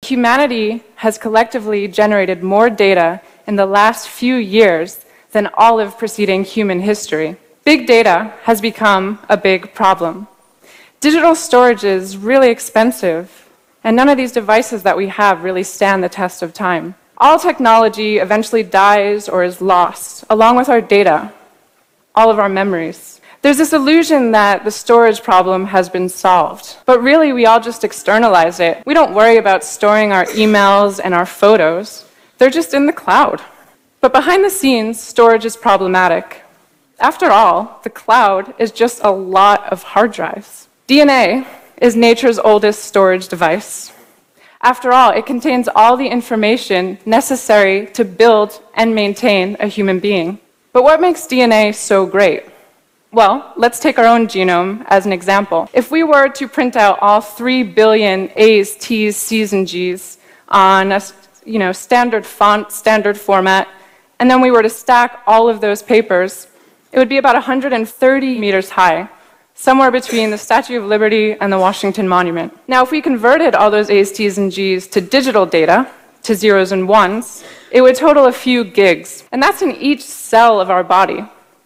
Humanity has collectively generated more data in the last few years than all of preceding human history. Big data has become a big problem. Digital storage is really expensive, and none of these devices that we have really stand the test of time. All technology eventually dies or is lost, along with our data, all of our memories. There's this illusion that the storage problem has been solved, but really we all just externalize it. We don't worry about storing our emails and our photos. They're just in the cloud. But behind the scenes, storage is problematic. After all, the cloud is just a lot of hard drives. DNA is nature's oldest storage device. After all, it contains all the information necessary to build and maintain a human being. But what makes DNA so great? Well, let's take our own genome as an example. If we were to print out all 3 billion A's, T's, C's, and G's on a standard font, standard format, and then we were to stack all of those papers, it would be about 130 meters high, somewhere between the Statue of Liberty and the Washington Monument. Now, if we converted all those A's, T's, and G's to digital data, to zeros and ones, it would total a few gigs. And that's in each cell of our body.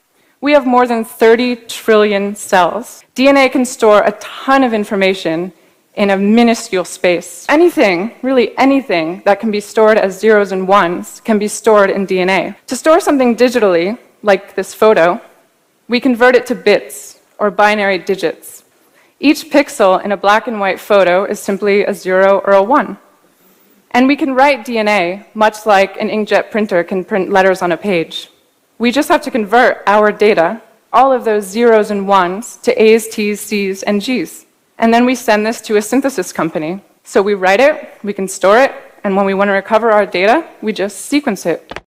We have more than 30 trillion cells. DNA can store a ton of information in a minuscule space. Anything, really anything, that can be stored as zeros and ones can be stored in DNA. To store something digitally, like this photo, we convert it to bits, or binary digits. Each pixel in a black and white photo is simply a 0 or a 1. And we can write DNA much like an inkjet printer can print letters on a page. We just have to convert our data, all of those zeros and ones, to A's, T's, C's, and G's. And then we send this to a synthesis company. So we write it, we can store it, and when we want to recover our data, we just sequence it.